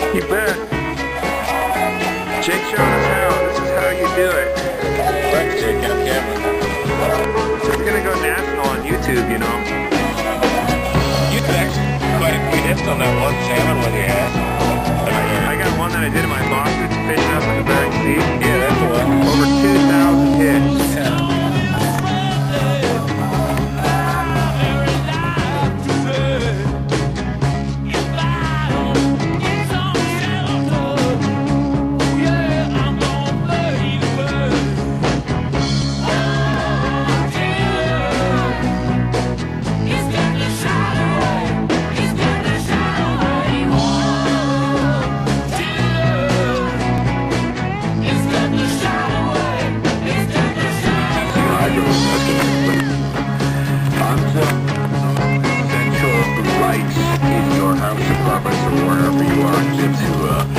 You bet. Jake showed us how. This is how you do it. Thanks, Jake, on camera. We're gonna go national on YouTube, you know. You did actually quite a few hits on that one salmon one you had. I got one that I did in my boxes, fishing up in the back seat. Yeah, that's the one. Over 2,000 hits. Yeah. Essential lights in your house, apartments, or wherever you are to